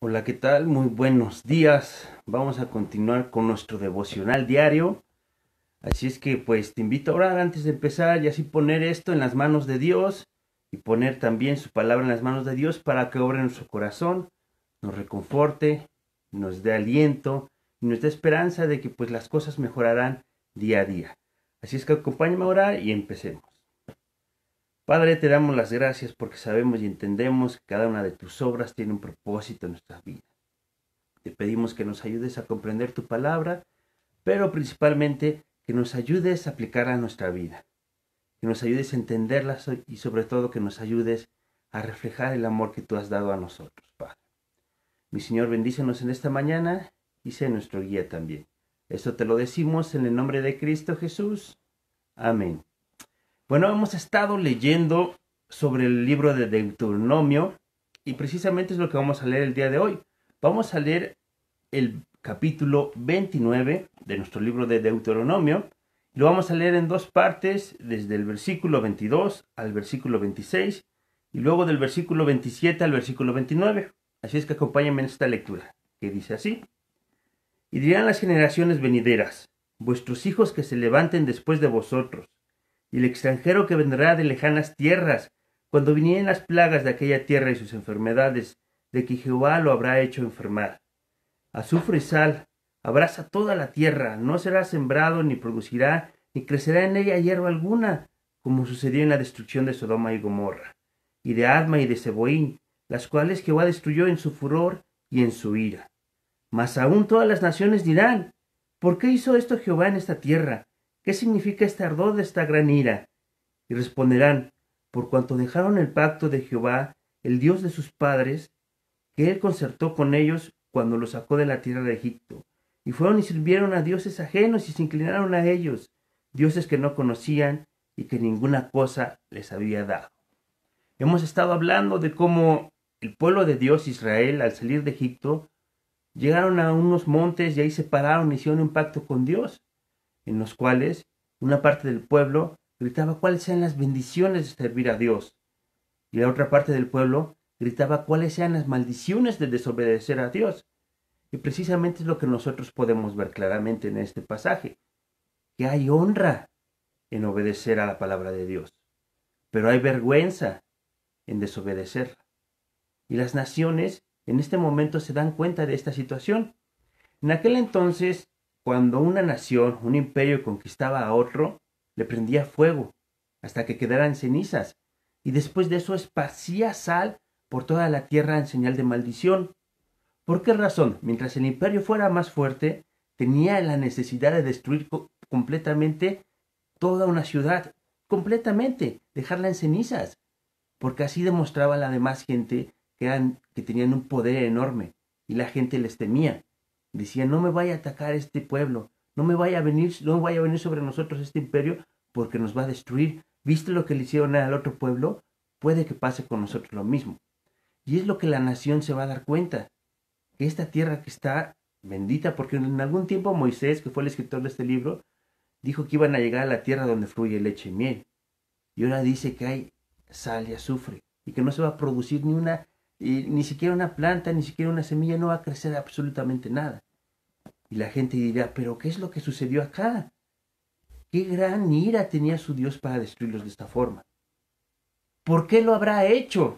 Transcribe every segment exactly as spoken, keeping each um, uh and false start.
Hola, ¿qué tal? Muy buenos días. Vamos a continuar con nuestro devocional diario. Así es que pues te invito a orar antes de empezar y así poner esto en las manos de Dios y poner también su palabra en las manos de Dios para que obre en nuestro corazón, nos reconforte, nos dé aliento y nos dé esperanza de que pues las cosas mejorarán día a día. Así es que acompáñame a orar y empecemos. Padre, te damos las gracias porque sabemos y entendemos que cada una de tus obras tiene un propósito en nuestras vidas. Te pedimos que nos ayudes a comprender tu palabra, pero principalmente que nos ayudes a aplicarla a nuestra vida, que nos ayudes a entenderla y sobre todo que nos ayudes a reflejar el amor que tú has dado a nosotros, Padre. Mi Señor, bendícenos en esta mañana y sé nuestro guía también. Esto te lo decimos en el nombre de Cristo Jesús. Amén. Bueno, hemos estado leyendo sobre el libro de Deuteronomio y precisamente es lo que vamos a leer el día de hoy. Vamos a leer el capítulo veintinueve de nuestro libro de Deuteronomio. Lo vamos a leer en dos partes, desde el versículo veintidós al versículo veintiséis y luego del versículo veintisiete al versículo veintinueve. Así es que acompáñenme en esta lectura, que dice así. Y dirán las generaciones venideras, vuestros hijos que se levanten después de vosotros, y el extranjero que vendrá de lejanas tierras, cuando vinieren las plagas de aquella tierra y sus enfermedades, de que Jehová lo habrá hecho enfermar. Azufre y sal, abraza toda la tierra, no será sembrado, ni producirá, ni crecerá en ella hierba alguna, como sucedió en la destrucción de Sodoma y Gomorra, y de Adma y de Seboín, las cuales Jehová destruyó en su furor y en su ira. Mas aún todas las naciones dirán, ¿por qué hizo esto Jehová en esta tierra? ¿Qué significa este ardor de esta gran ira? Y responderán, por cuanto dejaron el pacto de Jehová, el Dios de sus padres, que él concertó con ellos cuando los sacó de la tierra de Egipto, y fueron y sirvieron a dioses ajenos y se inclinaron a ellos, dioses que no conocían y que ninguna cosa les había dado. Hemos estado hablando de cómo el pueblo de Dios, Israel, al salir de Egipto, llegaron a unos montes y ahí se pararon y hicieron un pacto con Dios, en los cuales una parte del pueblo gritaba cuáles sean las bendiciones de servir a Dios, y la otra parte del pueblo gritaba cuáles sean las maldiciones de desobedecer a Dios. Y precisamente es lo que nosotros podemos ver claramente en este pasaje, que hay honra en obedecer a la palabra de Dios, pero hay vergüenza en desobedecerla. Y las naciones en este momento se dan cuenta de esta situación. En aquel entonces, cuando una nación, un imperio conquistaba a otro, le prendía fuego hasta que quedaran cenizas, y después de eso esparcía sal por toda la tierra en señal de maldición. ¿Por qué razón? Mientras el imperio fuera más fuerte, tenía la necesidad de destruir co- completamente toda una ciudad, completamente, dejarla en cenizas, porque así demostraba a la demás gente que, eran, que tenían un poder enorme, y la gente les temía. Decía, no me vaya a atacar este pueblo, no me vaya a venir, no vaya a venir sobre nosotros este imperio, porque nos va a destruir. ¿Viste lo que le hicieron al otro pueblo? Puede que pase con nosotros lo mismo. Y es lo que la nación se va a dar cuenta, que esta tierra que está bendita, porque en algún tiempo Moisés, que fue el escritor de este libro, dijo que iban a llegar a la tierra donde fluye leche y miel. Y ahora dice que hay sal y azufre, y que no se va a producir ni una, y ni siquiera una planta, ni siquiera una semilla, no va a crecer absolutamente nada. Y la gente dirá, pero ¿qué es lo que sucedió acá? ¿Qué gran ira tenía su Dios para destruirlos de esta forma? ¿Por qué lo habrá hecho?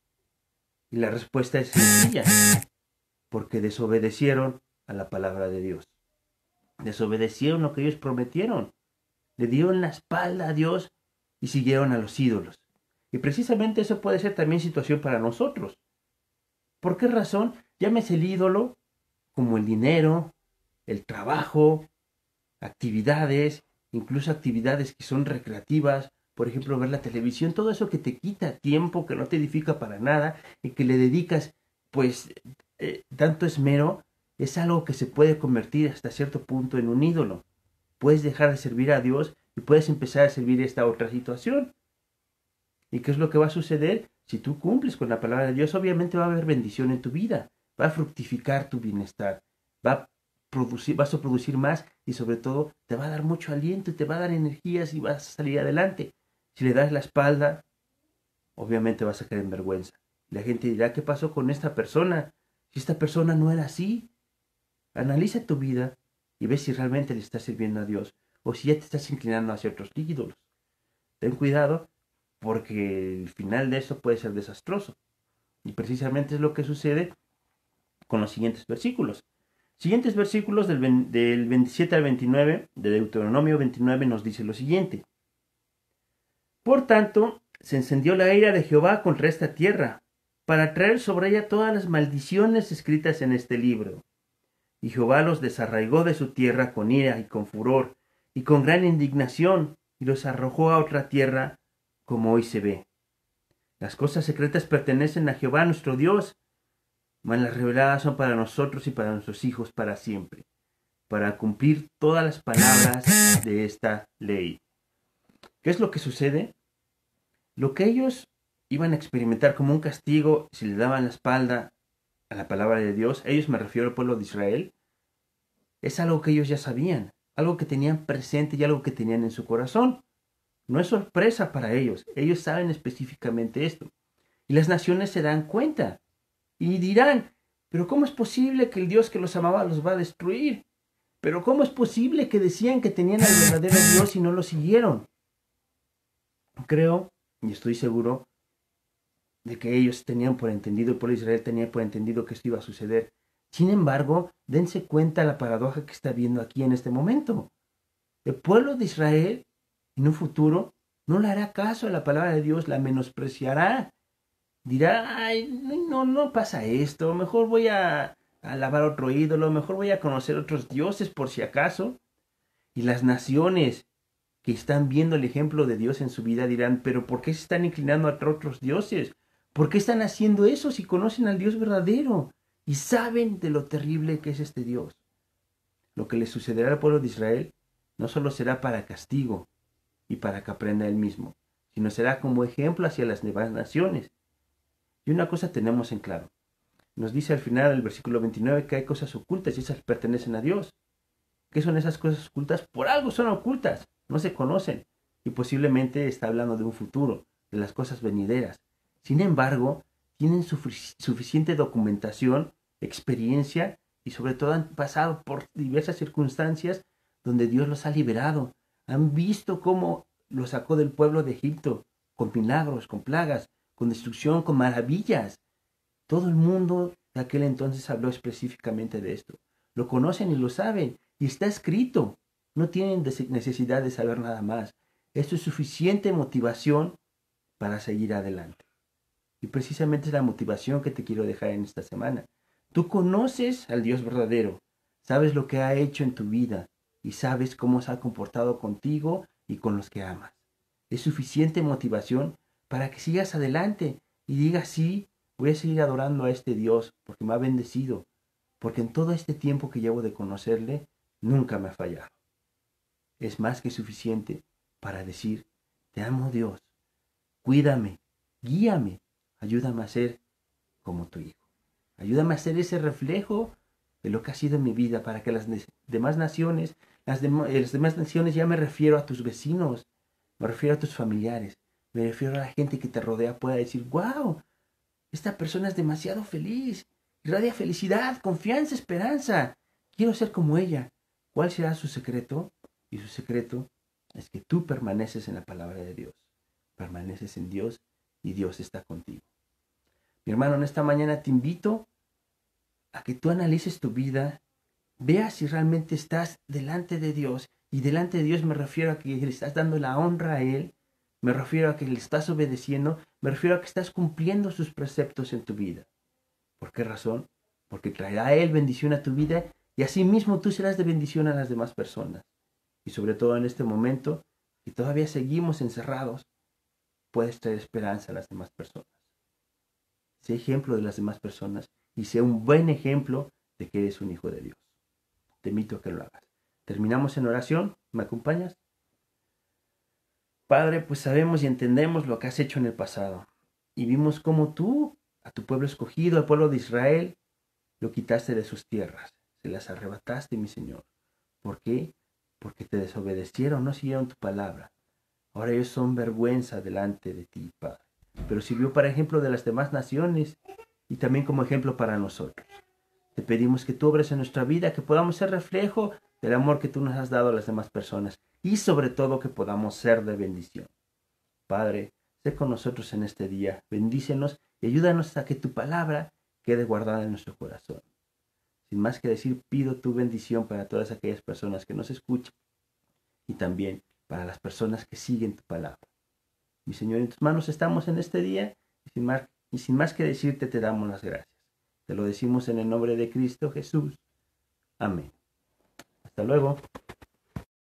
Y la respuesta es sencilla, porque desobedecieron a la palabra de Dios. Desobedecieron lo que ellos prometieron. Le dieron la espalda a Dios y siguieron a los ídolos. Y precisamente eso puede ser también situación para nosotros. ¿Por qué razón? Llámese el ídolo como el dinero, el trabajo, actividades, incluso actividades que son recreativas, por ejemplo, ver la televisión, todo eso que te quita tiempo, que no te edifica para nada y que le dedicas, pues, eh, tanto esmero, es algo que se puede convertir hasta cierto punto en un ídolo. Puedes dejar de servir a Dios y puedes empezar a servir esta otra situación. ¿Y qué es lo que va a suceder? Si tú cumples con la palabra de Dios, obviamente va a haber bendición en tu vida, va a fructificar tu bienestar, va a producir, vas a producir más y sobre todo te va a dar mucho aliento y te va a dar energías y vas a salir adelante. Si le das la espalda, obviamente vas a caer en vergüenza. La gente dirá, ¿qué pasó con esta persona? Si esta persona no era así, analiza tu vida y ve si realmente le estás sirviendo a Dios o si ya te estás inclinando hacia otros ídolos. Ten cuidado porque el final de esto puede ser desastroso. Y precisamente es lo que sucede con los siguientes versículos. Siguientes versículos del, del veintisiete al veintinueve, de Deuteronomio veintinueve, nos dice lo siguiente. Por tanto, se encendió la ira de Jehová contra esta tierra, para traer sobre ella todas las maldiciones escritas en este libro. Y Jehová los desarraigó de su tierra con ira y con furor, y con gran indignación, y los arrojó a otra tierra, como hoy se ve. Las cosas secretas pertenecen a Jehová nuestro Dios, mas las reveladas son para nosotros y para nuestros hijos para siempre, para cumplir todas las palabras de esta ley. ¿Qué es lo que sucede? Lo que ellos iban a experimentar como un castigo si le daban la espalda a la palabra de Dios, ellos, me refiero al pueblo de Israel, es algo que ellos ya sabían, algo que tenían presente y algo que tenían en su corazón. No es sorpresa para ellos, ellos saben específicamente esto. Y las naciones se dan cuenta y dirán, pero ¿cómo es posible que el Dios que los amaba los va a destruir? ¿Pero cómo es posible que decían que tenían al verdadero Dios y no lo siguieron? Creo, y estoy seguro, de que ellos tenían por entendido, el pueblo de Israel tenía por entendido que esto iba a suceder. Sin embargo, dense cuenta la paradoja que está viendo aquí en este momento. El pueblo de Israel, en un futuro, no le hará caso a la palabra de Dios, la menospreciará. Dirá, ay, no, no pasa esto, mejor voy a alabar otro ídolo, mejor voy a conocer otros dioses por si acaso. Y las naciones que están viendo el ejemplo de Dios en su vida dirán, pero ¿por qué se están inclinando a otros dioses? ¿Por qué están haciendo eso si conocen al Dios verdadero y saben de lo terrible que es este Dios? Lo que le sucederá al pueblo de Israel no solo será para castigo y para que aprenda él mismo, sino será como ejemplo hacia las demás naciones. Y una cosa tenemos en claro. Nos dice al final del versículo veintinueve que hay cosas ocultas y esas pertenecen a Dios. ¿Qué son esas cosas ocultas? Por algo son ocultas, no se conocen. Y posiblemente está hablando de un futuro, de las cosas venideras. Sin embargo, tienen sufic- suficiente documentación, experiencia y sobre todo han pasado por diversas circunstancias donde Dios los ha liberado. Han visto cómo los sacó del pueblo de Egipto, con milagros, con plagas, con destrucción, con maravillas. Todo el mundo de aquel entonces habló específicamente de esto. Lo conocen y lo saben, y está escrito. No tienen necesidad de saber nada más. Esto es suficiente motivación para seguir adelante. Y precisamente es la motivación que te quiero dejar en esta semana. Tú conoces al Dios verdadero, sabes lo que ha hecho en tu vida y sabes cómo se ha comportado contigo y con los que amas. Es suficiente motivación para que sigas adelante y digas, sí, voy a seguir adorando a este Dios porque me ha bendecido, porque en todo este tiempo que llevo de conocerle, nunca me ha fallado. Es más que suficiente para decir, te amo Dios, cuídame, guíame, ayúdame a ser como tu hijo. Ayúdame a ser ese reflejo de lo que ha sido en mi vida para que las demás naciones, las, dem las demás naciones, ya me refiero a tus vecinos, me refiero a tus familiares, me refiero a la gente que te rodea, pueda decir, wow, esta persona es demasiado feliz, irradia felicidad, confianza, esperanza. Quiero ser como ella. ¿Cuál será su secreto? Y su secreto es que tú permaneces en la palabra de Dios. Permaneces en Dios y Dios está contigo. Mi hermano, en esta mañana te invito a que tú analices tu vida, veas si realmente estás delante de Dios. Y delante de Dios me refiero a que le estás dando la honra a Él, me refiero a que le estás obedeciendo, me refiero a que estás cumpliendo sus preceptos en tu vida. ¿Por qué razón? Porque traerá Él bendición a tu vida y asimismo tú serás de bendición a las demás personas. Y sobre todo en este momento, que todavía seguimos encerrados, puedes traer esperanza a las demás personas. Sé ejemplo de las demás personas y sé un buen ejemplo de que eres un hijo de Dios. Te invito a que lo hagas. Terminamos en oración. ¿Me acompañas? Padre, pues sabemos y entendemos lo que has hecho en el pasado. Y vimos cómo tú, a tu pueblo escogido, al pueblo de Israel, lo quitaste de sus tierras. Se las arrebataste, mi Señor. ¿Por qué? Porque te desobedecieron, no siguieron tu palabra. Ahora ellos son vergüenza delante de ti, Padre. Pero sirvió para ejemplo de las demás naciones y también como ejemplo para nosotros. Te pedimos que tú obres en nuestra vida, que podamos ser reflejo del amor que tú nos has dado a las demás personas y sobre todo que podamos ser de bendición. Padre, sé con nosotros en este día, bendícenos y ayúdanos a que tu palabra quede guardada en nuestro corazón. Sin más que decir, pido tu bendición para todas aquellas personas que nos escuchan y también para las personas que siguen tu palabra. Mi Señor, en tus manos estamos en este día y sin más, y sin más que decirte te damos las gracias. Te lo decimos en el nombre de Cristo Jesús. Amén. Hasta luego.